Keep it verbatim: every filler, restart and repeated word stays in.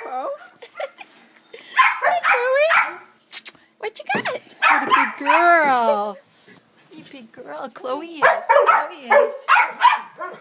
Chloe. Hey, Chloe. What you got? What a big girl. You big girl. Chloe is. Chloe is.